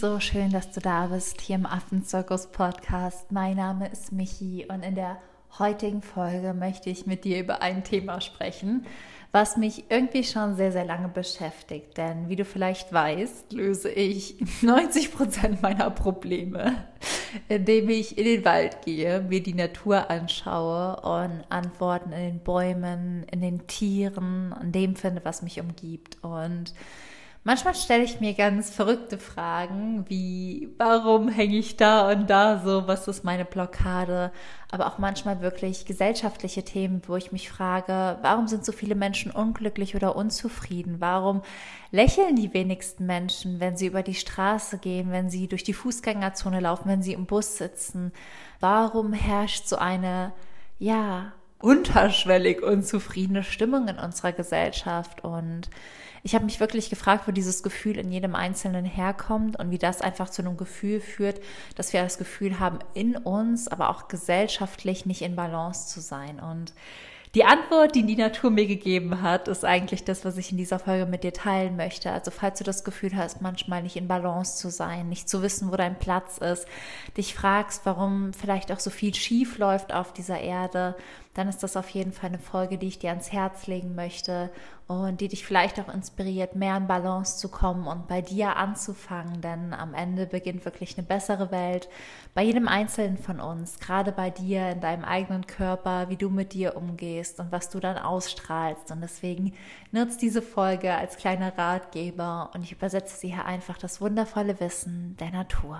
so schön, dass du da bist hier im Affenzirkus-Podcast. Mein Name ist Michi und in der heutigen Folge möchte ich mit dir über ein Thema sprechen, was mich irgendwie schon sehr, sehr lange beschäftigt. Denn wie du vielleicht weißt, löse ich 90% meiner Probleme, indem ich in den Wald gehe, mir die Natur anschaue und Antworten in den Bäumen, in den Tieren, in dem finde, was mich umgibt. Und manchmal stelle ich mir ganz verrückte Fragen, wie, warum hänge ich da und da so, was ist meine Blockade? Aber auch manchmal wirklich gesellschaftliche Themen, wo ich mich frage, warum sind so viele Menschen unglücklich oder unzufrieden? Warum lächeln die wenigsten Menschen, wenn sie über die Straße gehen, wenn sie durch die Fußgängerzone laufen, wenn sie im Bus sitzen? Warum herrscht so eine, unterschwellig unzufriedene Stimmung in unserer Gesellschaft? Und ich habe mich wirklich gefragt, wo dieses Gefühl in jedem Einzelnen herkommt und wie das einfach zu einem Gefühl führt, dass wir das Gefühl haben, in uns, aber auch gesellschaftlich nicht in Balance zu sein. Und die Antwort, die Natur mir gegeben hat, ist eigentlich das, was ich in dieser Folge mit dir teilen möchte. Also falls du das Gefühl hast, manchmal nicht in Balance zu sein, nicht zu wissen, wo dein Platz ist, dich fragst, warum vielleicht auch so viel schief läuft auf dieser Erde, dann ist das auf jeden Fall eine Folge, die ich dir ans Herz legen möchte und die dich vielleicht auch inspiriert, mehr in Balance zu kommen und bei dir anzufangen, denn am Ende beginnt wirklich eine bessere Welt bei jedem Einzelnen von uns, gerade bei dir, in deinem eigenen Körper, wie du mit dir umgehst und was du dann ausstrahlst. Und deswegen nutzt diese Folge als kleiner Ratgeber und ich übersetze sie hier einfach das wundervolle Wissen der Natur.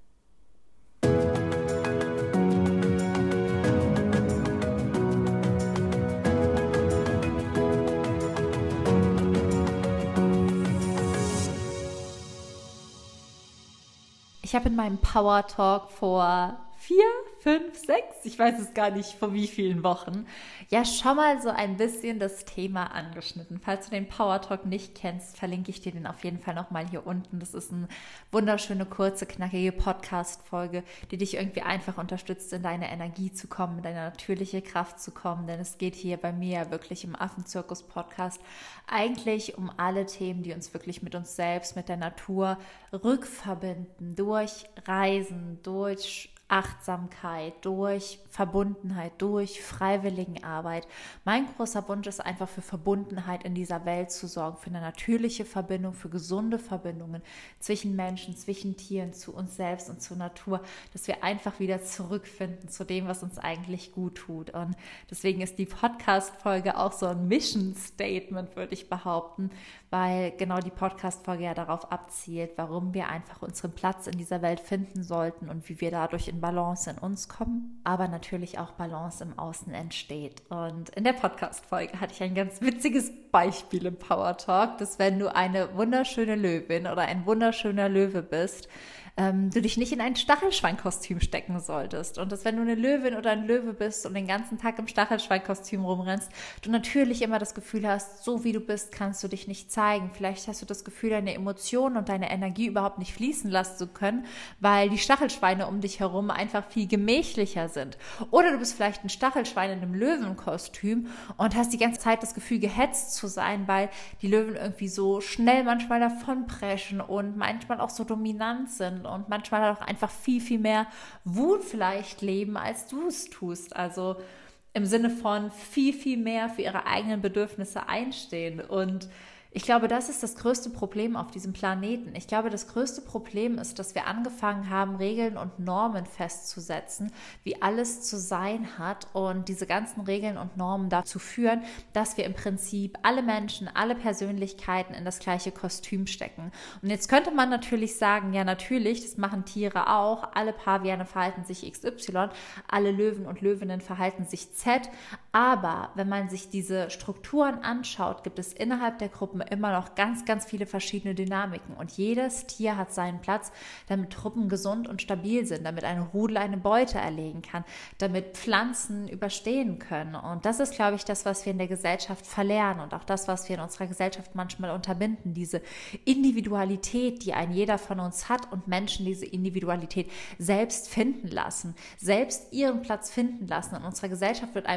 Ich habe in meinem Power Talk vor 4, 5, 6, ich weiß es gar nicht vor wie vielen Wochen, ja schon mal so ein bisschen das Thema angeschnitten. Falls du den Power Talk nicht kennst, verlinke ich dir den auf jeden Fall nochmal hier unten. Das ist eine wunderschöne, kurze, knackige Podcast-Folge, die dich irgendwie einfach unterstützt, in deine Energie zu kommen, in deine natürliche Kraft zu kommen. Denn es geht hier bei mir ja wirklich im Affenzirkus-Podcast eigentlich um alle Themen, die uns wirklich mit uns selbst, mit der Natur rückverbinden, durch Reisen, durch Achtsamkeit, durch Verbundenheit, durch Freiwilligenarbeit. Mein großer Wunsch ist einfach für Verbundenheit in dieser Welt zu sorgen, für eine natürliche Verbindung, für gesunde Verbindungen zwischen Menschen, zwischen Tieren, zu uns selbst und zur Natur, dass wir einfach wieder zurückfinden zu dem, was uns eigentlich gut tut. Und deswegen ist die Podcast-Folge auch so ein Mission-Statement, würde ich behaupten, weil genau die Podcast-Folge ja darauf abzielt, warum wir einfach unseren Platz in dieser Welt finden sollten und wie wir dadurch in Balance in uns kommen, aber natürlich auch Balance im Außen entsteht. Und in der Podcast-Folge hatte ich ein ganz witziges Beispiel im Power Talk, dass wenn du eine wunderschöne Löwin oder ein wunderschöner Löwe bist, du dich nicht in ein Stachelschweinkostüm stecken solltest. Und dass wenn du eine Löwin oder ein Löwe bist und den ganzen Tag im Stachelschweinkostüm rumrennst, du natürlich immer das Gefühl hast, so wie du bist, kannst du dich nicht zeigen. Vielleicht hast du das Gefühl, deine Emotionen und deine Energie überhaupt nicht fließen lassen zu können, weil die Stachelschweine um dich herum einfach viel gemächlicher sind. Oder du bist vielleicht ein Stachelschwein in einem Löwenkostüm und hast die ganze Zeit das Gefühl, gehetzt zu sein, weil die Löwen irgendwie so schnell manchmal davonpreschen und manchmal auch so dominant sind und manchmal auch einfach viel, viel mehr Wut vielleicht leben, als du es tust. Also im Sinne von viel, viel mehr für ihre eigenen Bedürfnisse einstehen. Und ich glaube, das ist das größte Problem auf diesem Planeten. Ich glaube, das größte Problem ist, dass wir angefangen haben, Regeln und Normen festzusetzen, wie alles zu sein hat. Und diese ganzen Regeln und Normen dazu führen, dass wir im Prinzip alle Menschen, alle Persönlichkeiten in das gleiche Kostüm stecken. Und jetzt könnte man natürlich sagen, ja natürlich, das machen Tiere auch. Alle Paviane verhalten sich XY, alle Löwen und Löwinnen verhalten sich Z. Aber wenn man sich diese Strukturen anschaut, gibt es innerhalb der Gruppen immer noch ganz, ganz viele verschiedene Dynamiken. Und jedes Tier hat seinen Platz, damit Truppen gesund und stabil sind, damit ein Rudel eine Beute erlegen kann, damit Pflanzen überstehen können. Und das ist, glaube ich, das, was wir in der Gesellschaft verlernen und auch das, was wir in unserer Gesellschaft manchmal unterbinden. Diese Individualität, die ein jeder von uns hat und Menschen diese Individualität selbst finden lassen, selbst ihren Platz finden lassen. In unserer Gesellschaft wird einem immer ein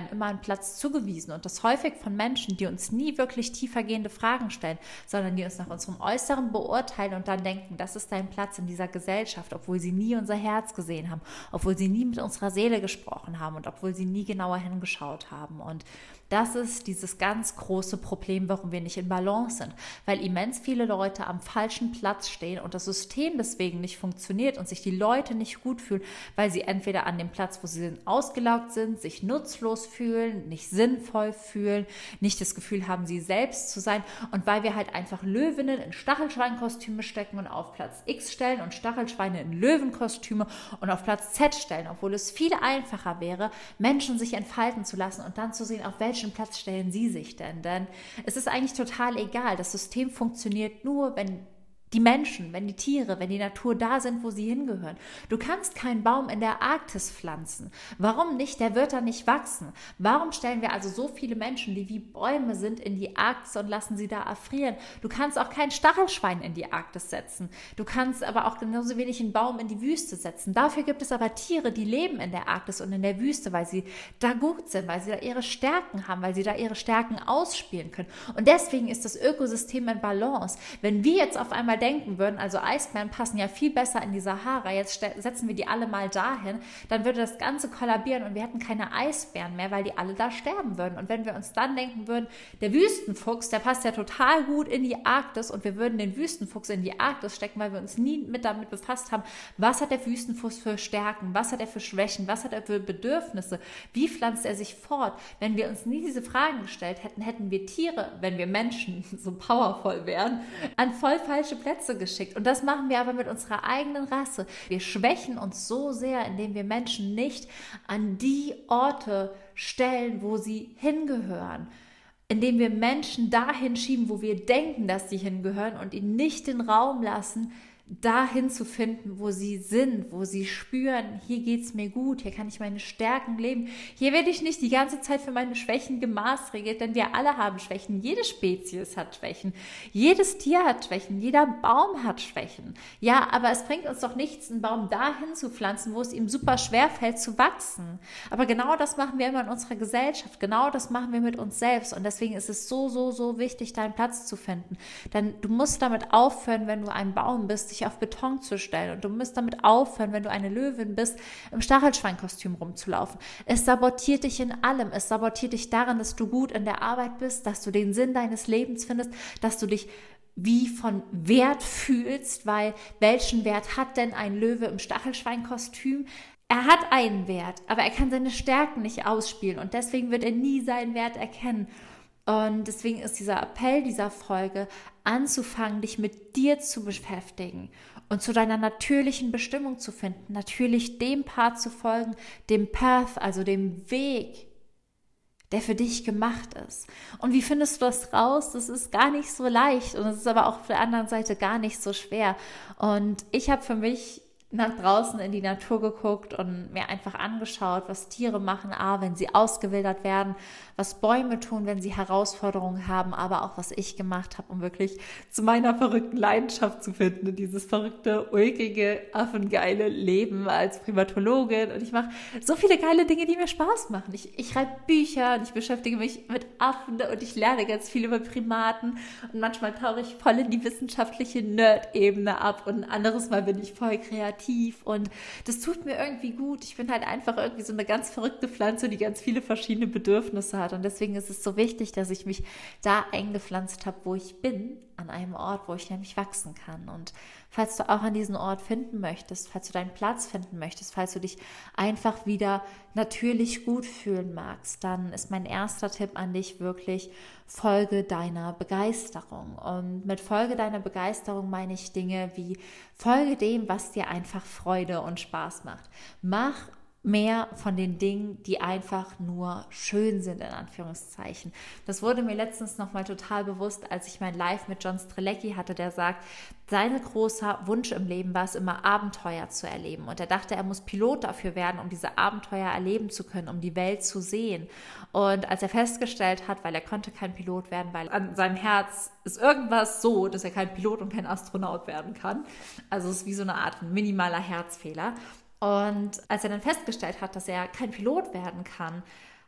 Platz zugewiesen und das häufig von Menschen, die uns nie wirklich tiefergehende Fragen stellen, sondern die uns nach unserem Äußeren beurteilen und dann denken, das ist dein Platz in dieser Gesellschaft, obwohl sie nie unser Herz gesehen haben, obwohl sie nie mit unserer Seele gesprochen haben und obwohl sie nie genauer hingeschaut haben. Und das ist dieses ganz große Problem, warum wir nicht in Balance sind, weil immens viele Leute am falschen Platz stehen und das System deswegen nicht funktioniert und sich die Leute nicht gut fühlen, weil sie entweder an dem Platz, wo sie sind, ausgelaugt sind, sich nutzlos fühlen, nicht sinnvoll fühlen, nicht das Gefühl haben, sie selbst zu sein und weil wir halt einfach Löwinnen in Stachelschweinkostüme stecken und auf Platz X stellen und Stachelschweine in Löwenkostüme und auf Platz Z stellen, obwohl es viel einfacher wäre, Menschen sich entfalten zu lassen und dann zu sehen, auf welchen Platz stellen sie sich denn es ist eigentlich total egal. Das System funktioniert nur, wenn die Menschen, wenn die Tiere, wenn die Natur da sind, wo sie hingehören. Du kannst keinen Baum in der Arktis pflanzen. Warum nicht? Der wird da nicht wachsen. Warum stellen wir also so viele Menschen, die wie Bäume sind, in die Arktis und lassen sie da erfrieren? Du kannst auch kein Stachelschwein in die Arktis setzen. Du kannst aber auch genauso wenig einen Baum in die Wüste setzen. Dafür gibt es aber Tiere, die leben in der Arktis und in der Wüste, weil sie da gut sind, weil sie da ihre Stärken haben, weil sie da ihre Stärken ausspielen können. Und deswegen ist das Ökosystem in Balance. Wenn wir jetzt auf einmal denken würden, also Eisbären passen ja viel besser in die Sahara, jetzt setzen wir die alle mal dahin, dann würde das Ganze kollabieren und wir hätten keine Eisbären mehr, weil die alle da sterben würden. Und wenn wir uns dann denken würden, der Wüstenfuchs, der passt ja total gut in die Arktis und wir würden den Wüstenfuchs in die Arktis stecken, weil wir uns nie damit befasst haben, was hat der Wüstenfuchs für Stärken, was hat er für Schwächen, was hat er für Bedürfnisse, wie pflanzt er sich fort. Wenn wir uns nie diese Fragen gestellt hätten, hätten wir Tiere, wenn wir Menschen so powervoll wären, an voll falsche Plätze geschickt. Und das machen wir aber mit unserer eigenen Rasse. Wir schwächen uns so sehr, indem wir Menschen nicht an die Orte stellen, wo sie hingehören. Indem wir Menschen dahin schieben, wo wir denken, dass sie hingehören und ihnen nicht den Raum lassen, dahin zu finden, wo sie sind, wo sie spüren, hier geht es mir gut, hier kann ich meine Stärken leben. Hier werde ich nicht die ganze Zeit für meine Schwächen gemaßregelt, denn wir alle haben Schwächen. Jede Spezies hat Schwächen. Jedes Tier hat Schwächen. Jeder Baum hat Schwächen. Ja, aber es bringt uns doch nichts, einen Baum dahin zu pflanzen, wo es ihm super schwer fällt zu wachsen. Aber genau das machen wir immer in unserer Gesellschaft. Genau das machen wir mit uns selbst. Und deswegen ist es so, so, so wichtig, deinen Platz zu finden. Denn du musst damit aufhören, wenn du ein Baum bist, dich auf Beton zu stellen. Und du musst damit aufhören, wenn du eine Löwin bist, im Stachelschweinkostüm rumzulaufen. Es sabotiert dich in allem. Es sabotiert dich daran, dass du gut in der Arbeit bist, dass du den Sinn deines Lebens findest, dass du dich wie von Wert fühlst, weil welchen Wert hat denn ein Löwe im Stachelschweinkostüm? Er hat einen Wert, aber er kann seine Stärken nicht ausspielen und deswegen wird er nie seinen Wert erkennen. Und deswegen ist dieser Appell dieser Folge, anzufangen, dich mit dir zu beschäftigen und zu deiner natürlichen Bestimmung zu finden, natürlich dem Part zu folgen, dem Path, also dem Weg, der für dich gemacht ist. Und wie findest du das raus? Das ist gar nicht so leicht und es ist aber auch auf der anderen Seite gar nicht so schwer. Und ich habe für mich nach draußen in die Natur geguckt und mir einfach angeschaut, was Tiere machen, wenn sie ausgewildert werden, was Bäume tun, wenn sie Herausforderungen haben, aber auch was ich gemacht habe, um wirklich zu meiner verrückten Leidenschaft zu finden, dieses verrückte, ulkige, affengeile Leben als Primatologin. Und ich mache so viele geile Dinge, die mir Spaß machen. Ich schreibe Bücher und ich beschäftige mich mit Affen und ich lerne ganz viel über Primaten und manchmal tauche ich voll in die wissenschaftliche Nerd-Ebene ab und ein anderes Mal bin ich voll kreativ und das tut mir irgendwie gut. Ich bin halt einfach irgendwie so eine ganz verrückte Pflanze, die ganz viele verschiedene Bedürfnisse hat und deswegen ist es so wichtig, dass ich mich da eingepflanzt habe, wo ich bin, an einem Ort, wo ich nämlich wachsen kann. Und falls du auch an diesen Ort finden möchtest, falls du deinen Platz finden möchtest, falls du dich einfach wieder natürlich gut fühlen magst, dann ist mein erster Tipp an dich wirklich, folge deiner Begeisterung. Und mit Folge deiner Begeisterung meine ich Dinge wie, folge dem, was dir einfach Freude und Spaß macht. Mach mehr von den Dingen, die einfach nur schön sind, in Anführungszeichen. Das wurde mir letztens nochmal total bewusst, als ich mein Live mit John Strelecki hatte, der sagt, sein großer Wunsch im Leben war es immer, Abenteuer zu erleben. Und er dachte, er muss Pilot dafür werden, um diese Abenteuer erleben zu können, um die Welt zu sehen. Und als er festgestellt hat, weil er konnte kein Pilot werden, weil an seinem Herz ist irgendwas so, dass er kein Pilot und kein Astronaut werden kann. Also es ist wie so eine Art minimaler Herzfehler. Und als er dann festgestellt hat, dass er kein Pilot werden kann,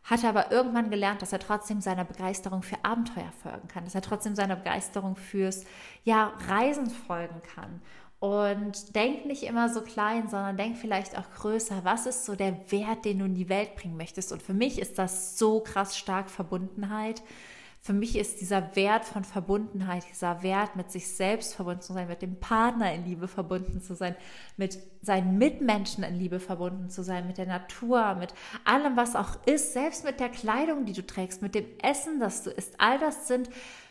hatte aber irgendwann gelernt, dass er trotzdem seiner Begeisterung für Abenteuer folgen kann, dass er trotzdem seiner Begeisterung fürs Reisen folgen kann. Und denk nicht immer so klein, sondern denk vielleicht auch größer. Was ist so der Wert, den du in die Welt bringen möchtest? Und für mich ist das so krass stark Verbundenheit. Für mich ist dieser Wert von Verbundenheit, dieser Wert, mit sich selbst verbunden zu sein, mit dem Partner in Liebe verbunden zu sein, mit seinen Mitmenschen in Liebe verbunden zu sein, mit der Natur, mit allem, was auch ist, selbst mit der Kleidung, die du trägst, mit dem Essen, das du isst. All das sind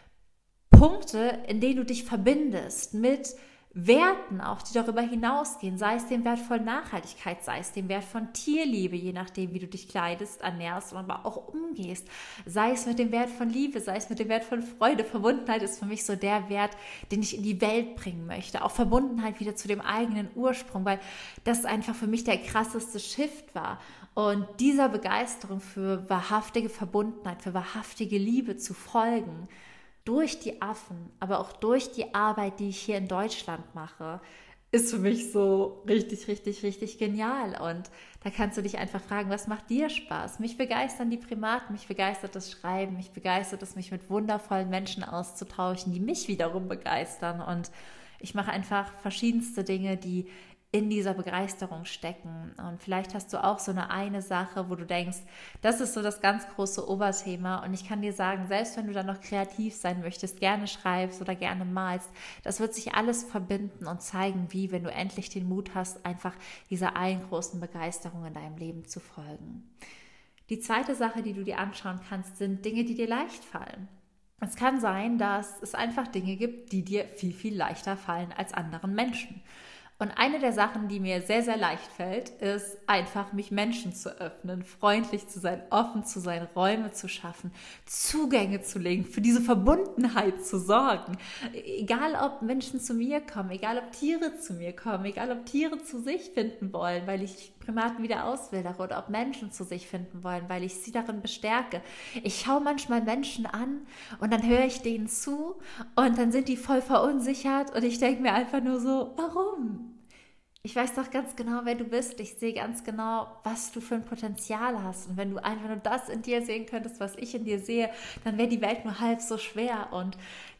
Punkte, in denen du dich verbindest mit Werten auch, die darüber hinausgehen, sei es dem Wert von Nachhaltigkeit, sei es dem Wert von Tierliebe, je nachdem, wie du dich kleidest, ernährst und aber auch umgehst, sei es mit dem Wert von Liebe, sei es mit dem Wert von Freude. Verbundenheit ist für mich so der Wert, den ich in die Welt bringen möchte. Auch Verbundenheit wieder zu dem eigenen Ursprung, weil das einfach für mich der krasseste Shift war. Und dieser Begeisterung für wahrhaftige Verbundenheit, für wahrhaftige Liebe zu folgen, durch die Affen, aber auch durch die Arbeit, die ich hier in Deutschland mache, ist für mich so richtig, richtig, richtig genial. Und da kannst du dich einfach fragen, was macht dir Spaß? Mich begeistern die Primaten, mich begeistert das Schreiben, mich begeistert es, mich mit wundervollen Menschen auszutauschen, die mich wiederum begeistern. Und ich mache einfach verschiedenste Dinge, die in dieser Begeisterung stecken. Und vielleicht hast du auch so eine Sache, wo du denkst, das ist so das ganz große Oberthema. Und ich kann dir sagen, selbst wenn du dann noch kreativ sein möchtest, gerne schreibst oder gerne malst, das wird sich alles verbinden und zeigen, wie, wenn du endlich den Mut hast, einfach dieser einen großen Begeisterung in deinem Leben zu folgen. Die zweite Sache, die du dir anschauen kannst, sind Dinge, die dir leicht fallen. Es kann sein, dass es einfach Dinge gibt, die dir viel, viel leichter fallen als anderen Menschen. Und eine der Sachen, die mir sehr, sehr leicht fällt, ist einfach, mich Menschen zu öffnen, freundlich zu sein, offen zu sein, Räume zu schaffen, Zugänge zu legen, für diese Verbundenheit zu sorgen. Egal, ob Menschen zu mir kommen, egal, ob Tiere zu mir kommen, egal, ob Tiere zu sich finden wollen, weil ich Primaten wieder auswildere, oder ob Menschen zu sich finden wollen, weil ich sie darin bestärke. Ich schaue manchmal Menschen an und dann höre ich denen zu und dann sind die voll verunsichert und ich denke mir einfach nur so, warum? Ich weiß doch ganz genau, wer du bist. Ich sehe ganz genau, was du für ein Potenzial hast. Und wenn du einfach nur das in dir sehen könntest, was ich in dir sehe, dann wäre die Welt nur halb so schwer. Und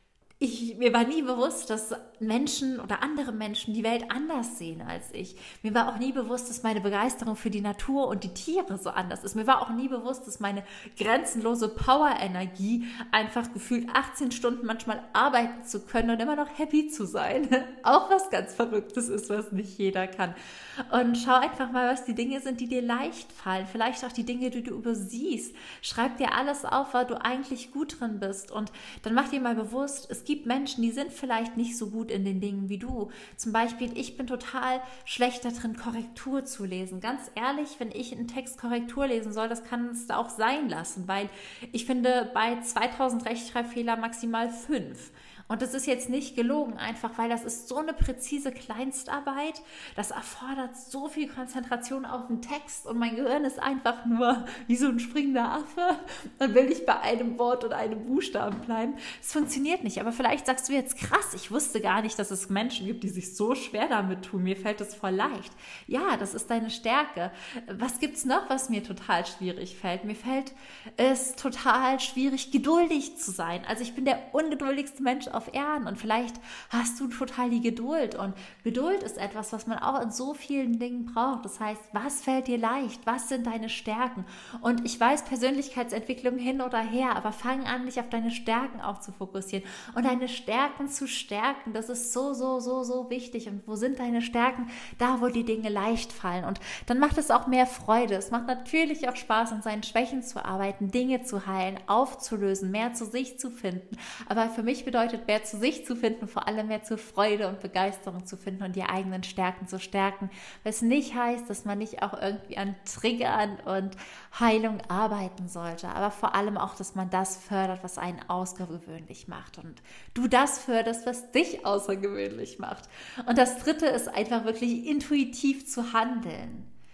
mir war nie bewusst, dass Menschen oder andere Menschen die Welt anders sehen als ich. Mir war auch nie bewusst, dass meine Begeisterung für die Natur und die Tiere so anders ist. Mir war auch nie bewusst, dass meine grenzenlose Power-Energie einfach gefühlt 18 Stunden manchmal arbeiten zu können und immer noch happy zu sein. Auch was ganz Verrücktes ist, was nicht jeder kann. Und schau einfach mal, was die Dinge sind, die dir leicht fallen. Vielleicht auch die Dinge, die du übersiehst. Schreib dir alles auf, weil du eigentlich gut drin bist. Und dann mach dir mal bewusst, es gibt Menschen, die sind vielleicht nicht so gut in den Dingen wie du. Zum Beispiel, ich bin total schlecht darin, Korrektur zu lesen. Ganz ehrlich, wenn ich einen Text Korrektur lesen soll, das kann es auch sein lassen, weil ich finde bei 2000 Rechtschreibfehler maximal 5. Und das ist jetzt nicht gelogen, einfach weil das ist so eine präzise Kleinstarbeit, das erfordert so viel Konzentration auf den Text und mein Gehirn ist einfach nur wie so ein springender Affe. Dann will ich bei einem Wort oder einem Buchstaben bleiben. Es funktioniert nicht, aber vielleicht sagst du jetzt, krass, ich wusste gar nicht, dass es Menschen gibt, die sich so schwer damit tun. Mir fällt das voll leicht. Ja, das ist deine Stärke. Was gibt's noch, was mir total schwierig fällt? Mir fällt es total schwierig, geduldig zu sein. Also ich bin der ungeduldigste Mensch auf Erden und vielleicht hast du total die Geduld und Geduld ist etwas, was man auch in so vielen Dingen braucht. Das heißt, was fällt dir leicht? Was sind deine Stärken? Und ich weiß, Persönlichkeitsentwicklung hin oder her, aber fang an, dich auf deine Stärken auch zu fokussieren und deine Stärken zu stärken. Das ist so, so, so, so wichtig. Und wo sind deine Stärken? Da, wo die Dinge leicht fallen. Und dann macht es auch mehr Freude. Es macht natürlich auch Spaß, an seinen Schwächen zu arbeiten, Dinge zu heilen, aufzulösen, mehr zu sich zu finden. Aber für mich bedeutet mehr zu sich zu finden, vor allem mehr zur Freude und Begeisterung zu finden und die eigenen Stärken zu stärken. Was nicht heißt, dass man nicht auch irgendwie an Triggern und Heilung arbeiten sollte, aber vor allem auch, dass man das fördert, was einen außergewöhnlich macht und du das förderst, was dich außergewöhnlich macht. Und das Dritte ist einfach wirklich intuitiv zu handeln.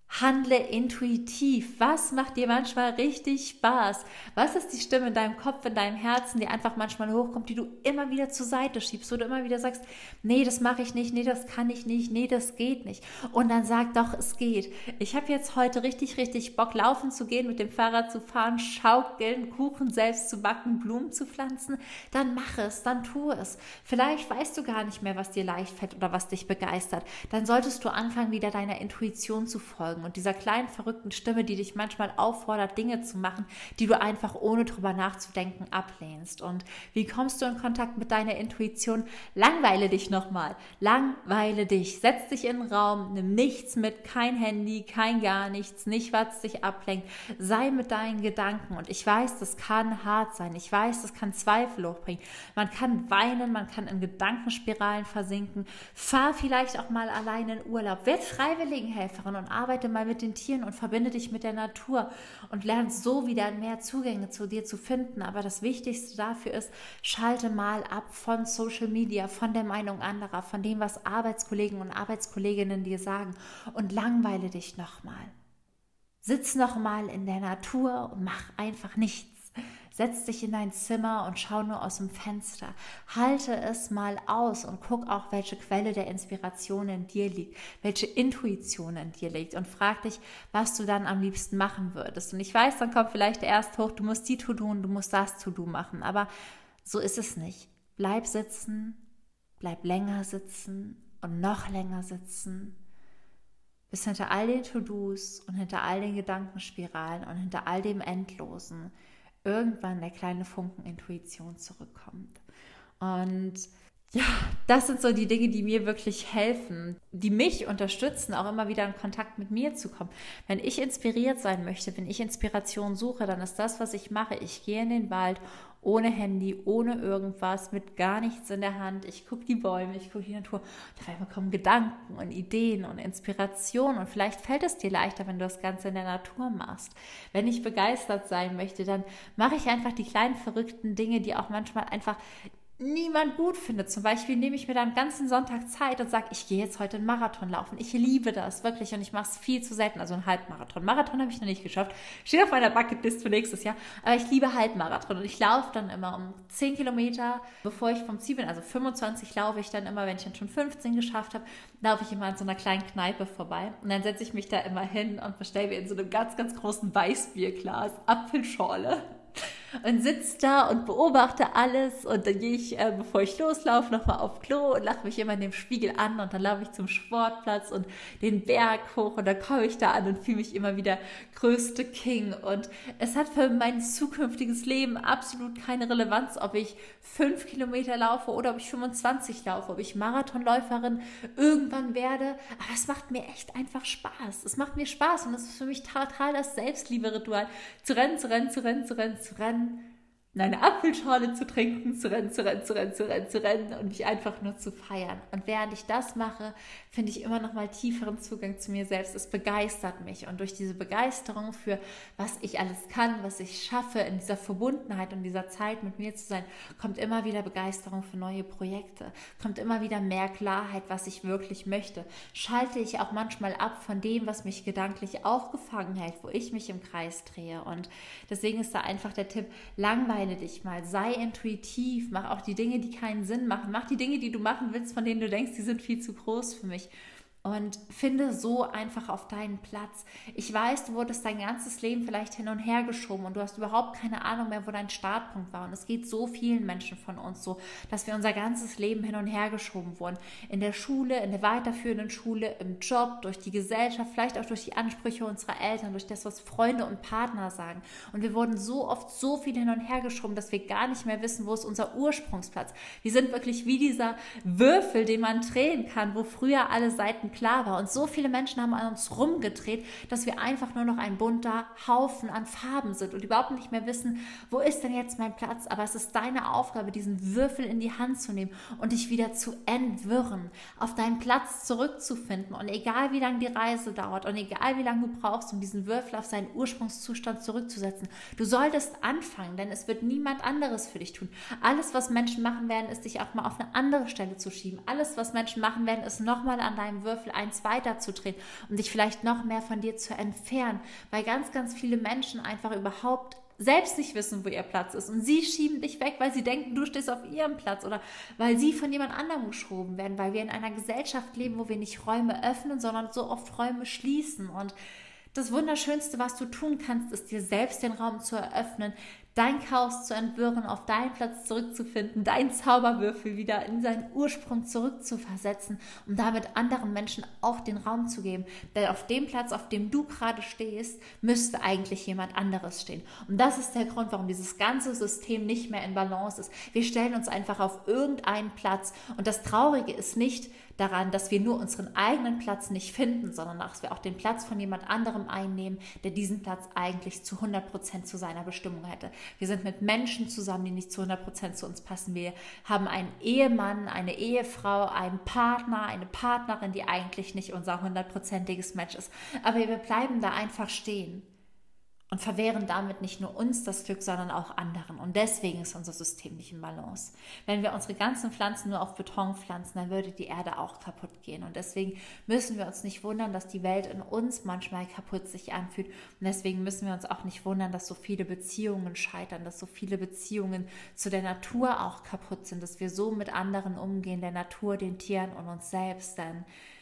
Handle intuitiv. Was macht dir manchmal richtig Spaß? Was ist die Stimme in deinem Kopf, in deinem Herzen, die einfach manchmal hochkommt, die du immer wieder zur Seite schiebst, wo du immer wieder sagst, nee, das mache ich nicht, nee, das kann ich nicht, nee, das geht nicht. Und dann sag doch, es geht. Ich habe jetzt heute richtig, richtig Bock, laufen zu gehen, mit dem Fahrrad zu fahren, schaukeln, Kuchen selbst zu backen, Blumen zu pflanzen. Dann mach es, dann tu es. Vielleicht weißt du gar nicht mehr, was dir leicht fällt oder was dich begeistert. Dann solltest du anfangen, wieder deiner Intuition zu folgen und dieser kleinen verrückten Stimme, die dich manchmal auffordert, Dinge zu machen, die du einfach ohne drüber nachzudenken ablehnst. Und wie kommst du in Kontakt mit deiner Intuition? Langweile dich nochmal. Langweile dich. Setz dich in den Raum, nimm nichts mit, kein Handy, kein gar nichts, nicht was dich ablenkt. Sei mit deinen Gedanken. Und ich weiß, das kann hart sein. Ich weiß, das kann Zweifel hochbringen. Man kann weinen, man kann in Gedankenspiralen versinken. Fahr vielleicht auch mal alleine in Urlaub. Werd Freiwilligenhelferin und arbeite mal mit den Tieren und verbinde dich mit der Natur und lernst so wieder mehr Zugänge zu dir zu finden. Aber das Wichtigste dafür ist, schalte mal ab von Social Media, von der Meinung anderer, von dem, was Arbeitskollegen und Arbeitskolleginnen dir sagen und langweile dich nochmal. Sitz nochmal in der Natur und mach einfach nichts. Setz dich in dein Zimmer und schau nur aus dem Fenster. Halte es mal aus und guck auch, welche Quelle der Inspiration in dir liegt, welche Intuition in dir liegt und frag dich, was du dann am liebsten machen würdest. Und ich weiß, dann kommt vielleicht erst hoch, du musst die To-Do und du musst das To-Do machen, aber so ist es nicht. Bleib sitzen, bleib länger sitzen und noch länger sitzen, bis hinter all den To-Dos und hinter all den Gedankenspiralen und hinter all dem Endlosen irgendwann der kleine Funken Intuition zurückkommt. Und ja, das sind so die Dinge, die mir wirklich helfen, die mich unterstützen, auch immer wieder in Kontakt mit mir zu kommen. Wenn ich inspiriert sein möchte, wenn ich Inspiration suche, dann ist das, was ich mache. Ich gehe in den Wald ohne Handy, ohne irgendwas, mit gar nichts in der Hand. Ich gucke die Bäume, ich gucke die Natur. Und auf einmal kommen Gedanken und Ideen und Inspiration. Und vielleicht fällt es dir leichter, wenn du das Ganze in der Natur machst. Wenn ich begeistert sein möchte, dann mache ich einfach die kleinen verrückten Dinge, die auch manchmal einfach niemand gut findet. Zum Beispiel nehme ich mir dann einen ganzen Sonntag Zeit und sage, ich gehe jetzt heute einen Marathon laufen. Ich liebe das wirklich und ich mache es viel zu selten. Also einen Halbmarathon. Marathon habe ich noch nicht geschafft. Steht auf meiner Bucketlist für nächstes Jahr. Aber ich liebe Halbmarathon und ich laufe dann immer um 10 Kilometer, bevor ich vom Ziel bin. Also 25 laufe ich dann immer, wenn ich dann schon 15 geschafft habe, laufe ich immer an so einer kleinen Kneipe vorbei. Und dann setze ich mich da immer hin und bestelle mir in so einem ganz, ganz großen Weißbierglas Apfelschorle. Und sitze da und beobachte alles und dann gehe ich, bevor ich loslaufe, nochmal auf Klo und lache mich immer in dem Spiegel an und dann laufe ich zum Sportplatz und den Berg hoch und dann komme ich da an und fühle mich immer wieder größte King und es hat für mein zukünftiges Leben absolut keine Relevanz, ob ich 5 Kilometer laufe oder ob ich 25 laufe, ob ich Marathonläuferin irgendwann werde, aber es macht mir echt einfach Spaß. Es macht mir Spaß und es ist für mich total das Selbstliebe-Ritual, zu rennen, eine Apfelschorle zu trinken, zu rennen und mich einfach nur zu feiern. Und während ich das mache, finde ich immer noch mal tieferen Zugang zu mir selbst. Es begeistert mich und durch diese Begeisterung für was ich alles kann, was ich schaffe, in dieser Verbundenheit und dieser Zeit mit mir zu sein, kommt immer wieder Begeisterung für neue Projekte, kommt immer wieder mehr Klarheit, was ich wirklich möchte. Schalte ich auch manchmal ab von dem, was mich gedanklich aufgefangen hält, wo ich mich im Kreis drehe. Und deswegen ist da einfach der Tipp, langweilig dich mal, sei intuitiv, mach auch die Dinge, die keinen Sinn machen, mach die Dinge, die du machen willst, von denen du denkst, die sind viel zu groß für mich. Und finde so einfach auf deinen Platz. Ich weiß, du wurdest dein ganzes Leben vielleicht hin und her geschoben und du hast überhaupt keine Ahnung mehr, wo dein Startpunkt war. Und es geht so vielen Menschen von uns so, dass wir unser ganzes Leben hin und her geschoben wurden. In der Schule, in der weiterführenden Schule, im Job, durch die Gesellschaft, vielleicht auch durch die Ansprüche unserer Eltern, durch das, was Freunde und Partner sagen. Und wir wurden so oft so viel hin und her geschoben, dass wir gar nicht mehr wissen, wo ist unser Ursprungsplatz. Wir sind wirklich wie dieser Würfel, den man drehen kann, wo früher alle Seiten klar war. Und so viele Menschen haben an uns rumgedreht, dass wir einfach nur noch ein bunter Haufen an Farben sind und überhaupt nicht mehr wissen, wo ist denn jetzt mein Platz? Aber es ist deine Aufgabe, diesen Würfel in die Hand zu nehmen und dich wieder zu entwirren, auf deinen Platz zurückzufinden. Und egal wie lange die Reise dauert und egal wie lange du brauchst, um diesen Würfel auf seinen Ursprungszustand zurückzusetzen, du solltest anfangen, denn es wird niemand anderes für dich tun. Alles, was Menschen machen werden, ist dich auch mal auf eine andere Stelle zu schieben. Alles, was Menschen machen werden, ist nochmal an deinem Würfel Würfel eins weiterzudrehen, um dich vielleicht noch mehr von dir zu entfernen, weil ganz, ganz viele Menschen einfach überhaupt selbst nicht wissen, wo ihr Platz ist. Und sie schieben dich weg, weil sie denken, du stehst auf ihrem Platz oder weil sie von jemand anderem geschoben werden, weil wir in einer Gesellschaft leben, wo wir nicht Räume öffnen, sondern so oft Räume schließen. Und das Wunderschönste, was du tun kannst, ist dir selbst den Raum zu eröffnen, dein Chaos zu entwirren, auf deinen Platz zurückzufinden, deinen Zauberwürfel wieder in seinen Ursprung zurückzuversetzen, um damit anderen Menschen auch den Raum zu geben. Denn auf dem Platz, auf dem du gerade stehst, müsste eigentlich jemand anderes stehen. Und das ist der Grund, warum dieses ganze System nicht mehr in Balance ist. Wir stellen uns einfach auf irgendeinen Platz. Und das Traurige ist nicht daran, dass wir nur unseren eigenen Platz nicht finden, sondern dass wir auch den Platz von jemand anderem einnehmen, der diesen Platz eigentlich zu 100% zu seiner Bestimmung hätte. Wir sind mit Menschen zusammen, die nicht zu 100% zu uns passen. Wir haben einen Ehemann, eine Ehefrau, einen Partner, eine Partnerin, die eigentlich nicht unser 100%iges Match ist. Aber wir bleiben da einfach stehen und verwehren damit nicht nur uns das Glück, sondern auch anderen. Und deswegen ist unser System nicht in Balance. Wenn wir unsere ganzen Pflanzen nur auf Beton pflanzen, dann würde die Erde auch kaputt gehen. Und deswegen müssen wir uns nicht wundern, dass die Welt in uns manchmal kaputt sich anfühlt. Und deswegen müssen wir uns auch nicht wundern, dass so viele Beziehungen scheitern, dass so viele Beziehungen zu der Natur auch kaputt sind, dass wir so mit anderen umgehen, der Natur, den Tieren und uns selbst. Denn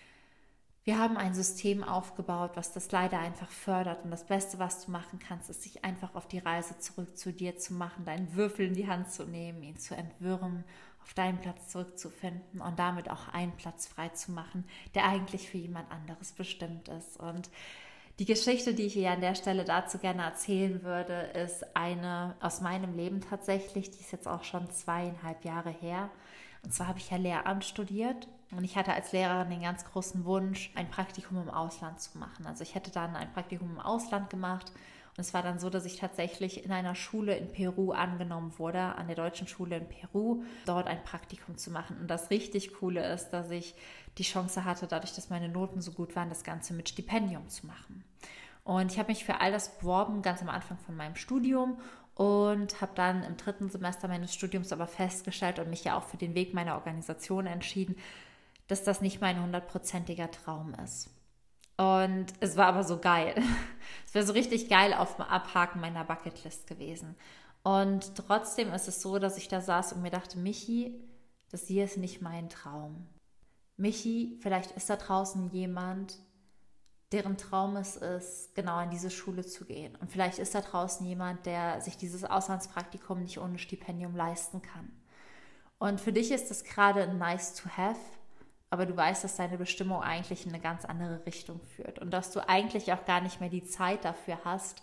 wir haben ein System aufgebaut, was das leider einfach fördert. Und das Beste, was du machen kannst, ist, dich einfach auf die Reise zurück zu dir zu machen, deinen Würfel in die Hand zu nehmen, ihn zu entwirren, auf deinen Platz zurückzufinden und damit auch einen Platz frei zu machen, der eigentlich für jemand anderes bestimmt ist. Und die Geschichte, die ich hier an der Stelle dazu gerne erzählen würde, ist eine aus meinem Leben tatsächlich. Die ist jetzt auch schon 2,5 Jahre her. Und zwar habe ich ja Lehramt studiert und ich hatte als Lehrerin den ganz großen Wunsch, ein Praktikum im Ausland zu machen. Also ich hätte dann ein Praktikum im Ausland gemacht und es war dann so, dass ich tatsächlich in einer Schule in Peru angenommen wurde, an der deutschen Schule in Peru, dort ein Praktikum zu machen. Und das richtig Coole ist, dass ich die Chance hatte, dadurch, dass meine Noten so gut waren, das Ganze mit Stipendium zu machen. Und ich habe mich für all das beworben, ganz am Anfang von meinem Studium und habe dann im 3. Semester meines Studiums aber festgestellt und mich ja auch für den Weg meiner Organisation entschieden, dass das nicht mein 100%iger Traum ist. Und es war aber so geil. Es wäre so richtig geil auf dem Abhaken meiner Bucketlist gewesen. Und trotzdem ist es so, dass ich da saß und mir dachte, Michi, das hier ist nicht mein Traum. Michi, vielleicht ist da draußen jemand, deren Traum es ist, genau in diese Schule zu gehen. Und vielleicht ist da draußen jemand, der sich dieses Auslandspraktikum nicht ohne Stipendium leisten kann. Und für dich ist das gerade ein nice to have, aber du weißt, dass deine Bestimmung eigentlich in eine ganz andere Richtung führt und dass du eigentlich auch gar nicht mehr die Zeit dafür hast,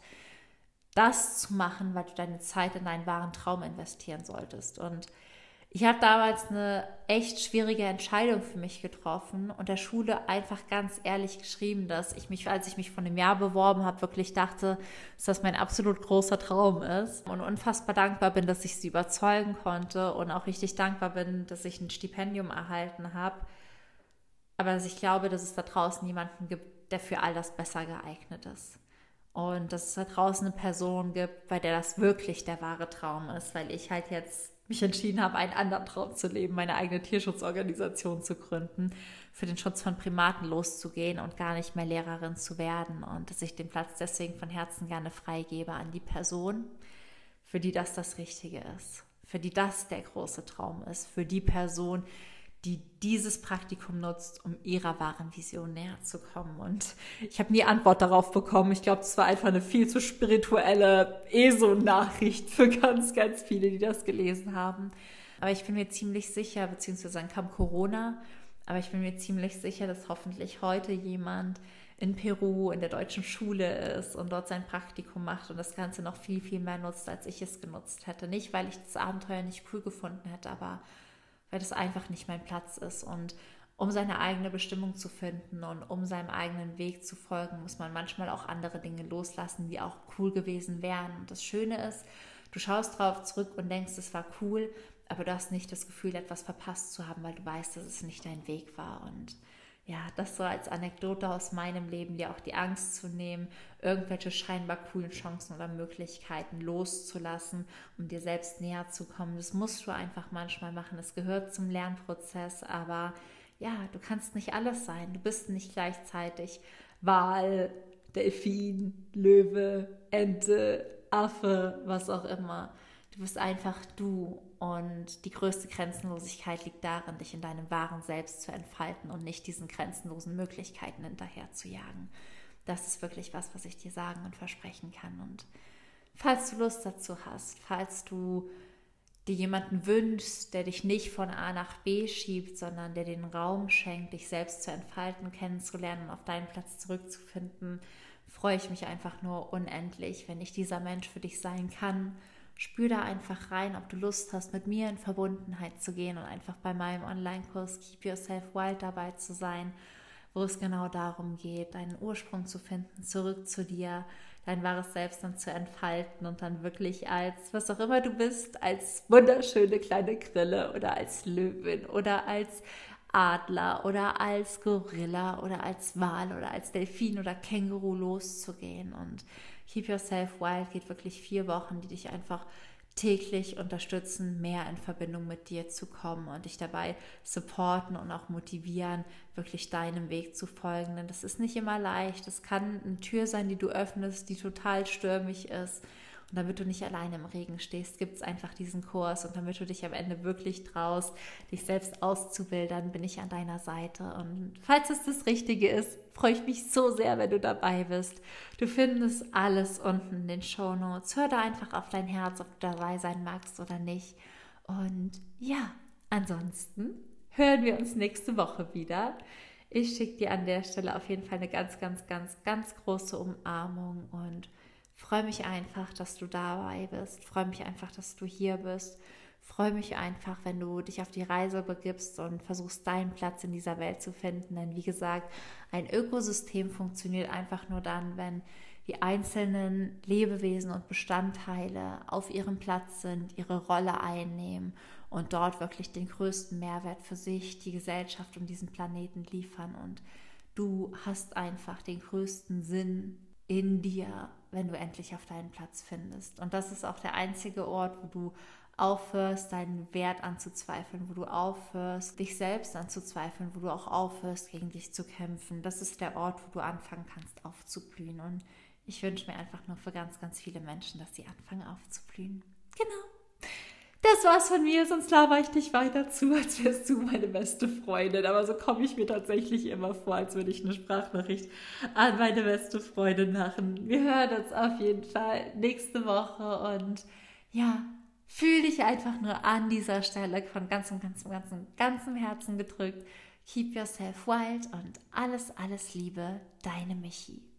das zu machen, weil du deine Zeit in deinen wahren Traum investieren solltest. Und ich habe damals eine echt schwierige Entscheidung für mich getroffen und der Schule einfach ganz ehrlich geschrieben, dass ich mich, als ich mich vor einem Jahr beworben habe, wirklich dachte, dass das mein absolut großer Traum ist und unfassbar dankbar bin, dass ich sie überzeugen konnte und auch richtig dankbar bin, dass ich ein Stipendium erhalten habe. Aber dass ich glaube, dass es da draußen jemanden gibt, der für all das besser geeignet ist. Und dass es da draußen eine Person gibt, bei der das wirklich der wahre Traum ist, weil ich halt jetzt mich entschieden habe, einen anderen Traum zu leben, meine eigene Tierschutzorganisation zu gründen, für den Schutz von Primaten loszugehen und gar nicht mehr Lehrerin zu werden und dass ich den Platz deswegen von Herzen gerne freigebe an die Person, für die das Richtige ist, für die das der große Traum ist, für die Person, die dieses Praktikum nutzt, um ihrer wahren Vision näher zu kommen. Und ich habe nie Antwort darauf bekommen. Ich glaube, es war einfach eine viel zu spirituelle ESO-Nachricht für ganz, ganz viele, die das gelesen haben. Aber ich bin mir ziemlich sicher, beziehungsweise dann kam Corona, aber ich bin mir ziemlich sicher, dass hoffentlich heute jemand in Peru in der deutschen Schule ist und dort sein Praktikum macht und das Ganze noch viel, viel mehr nutzt, als ich es genutzt hätte. Nicht, weil ich das Abenteuer nicht cool gefunden hätte, aber weil das einfach nicht mein Platz ist. Und um seine eigene Bestimmung zu finden und um seinem eigenen Weg zu folgen, muss man manchmal auch andere Dinge loslassen, die auch cool gewesen wären. Und das Schöne ist, du schaust drauf zurück und denkst, es war cool, aber du hast nicht das Gefühl, etwas verpasst zu haben, weil du weißt, dass es nicht dein Weg war. Und ja, das so als Anekdote aus meinem Leben, dir auch die Angst zu nehmen, irgendwelche scheinbar coolen Chancen oder Möglichkeiten loszulassen, um dir selbst näher zu kommen. Das musst du einfach manchmal machen. Es gehört zum Lernprozess, aber ja, du kannst nicht alles sein. Du bist nicht gleichzeitig Wal, Delfin, Löwe, Ente, Affe, was auch immer. Du bist einfach du und die größte Grenzenlosigkeit liegt darin, dich in deinem wahren Selbst zu entfalten und nicht diesen grenzenlosen Möglichkeiten hinterher zu jagen. Das ist wirklich was ich dir sagen und versprechen kann. Und falls du Lust dazu hast, falls du dir jemanden wünschst, der dich nicht von A nach B schiebt, sondern der den Raum schenkt, dich selbst zu entfalten, kennenzulernen und auf deinen Platz zurückzufinden, freue ich mich einfach nur unendlich, wenn ich dieser Mensch für dich sein kann. Spür da einfach rein, ob du Lust hast, mit mir in Verbundenheit zu gehen und einfach bei meinem Online-Kurs Keep Yourself Wild dabei zu sein, wo es genau darum geht, deinen Ursprung zu finden, zurück zu dir, dein wahres Selbst dann zu entfalten und dann wirklich als, was auch immer du bist, als wunderschöne kleine Grille oder als Löwin oder als Adler oder als Gorilla oder als Wal oder als Delfin oder Känguru loszugehen. Und Keep Yourself Wild geht wirklich 4 Wochen, die dich einfach täglich unterstützen, mehr in Verbindung mit dir zu kommen und dich dabei supporten und auch motivieren, wirklich deinem Weg zu folgen. Denn das ist nicht immer leicht. Es kann eine Tür sein, die du öffnest, die total stürmisch ist. Und damit du nicht alleine im Regen stehst, gibt es einfach diesen Kurs. Und damit du dich am Ende wirklich traust, dich selbst auszuwildern, bin ich an deiner Seite. Und falls es das Richtige ist, freue ich mich so sehr, wenn du dabei bist. Du findest alles unten in den Shownotes. Hör da einfach auf dein Herz, ob du dabei sein magst oder nicht. Und ja, ansonsten hören wir uns nächste Woche wieder. Ich schicke dir an der Stelle auf jeden Fall eine ganz, ganz, ganz, ganz große Umarmung und freue mich einfach, dass du dabei bist. Freue mich einfach, dass du hier bist. Freue mich einfach, wenn du dich auf die Reise begibst und versuchst, deinen Platz in dieser Welt zu finden. Denn wie gesagt, ein Ökosystem funktioniert einfach nur dann, wenn die einzelnen Lebewesen und Bestandteile auf ihrem Platz sind, ihre Rolle einnehmen und dort wirklich den größten Mehrwert für sich, die Gesellschaft und diesen Planeten liefern. Und du hast einfach den größten Sinn in dir, wenn du endlich auf deinen Platz findest. Und das ist auch der einzige Ort, wo du aufhörst, deinen Wert anzuzweifeln, wo du aufhörst, dich selbst anzuzweifeln, wo du auch aufhörst, gegen dich zu kämpfen. Das ist der Ort, wo du anfangen kannst aufzublühen. Und ich wünsche mir einfach nur für ganz, ganz viele Menschen, dass sie anfangen aufzublühen. Genau. Das war's von mir, sonst laber ich dich weiter zu, als wärst du meine beste Freundin. Aber so komme ich mir tatsächlich immer vor, als würde ich eine Sprachnachricht an meine beste Freundin machen. Wir hören uns auf jeden Fall nächste Woche und ja, fühl dich einfach nur an dieser Stelle von ganzem Herzen gedrückt. Keep yourself wild und alles, alles Liebe, deine Michi.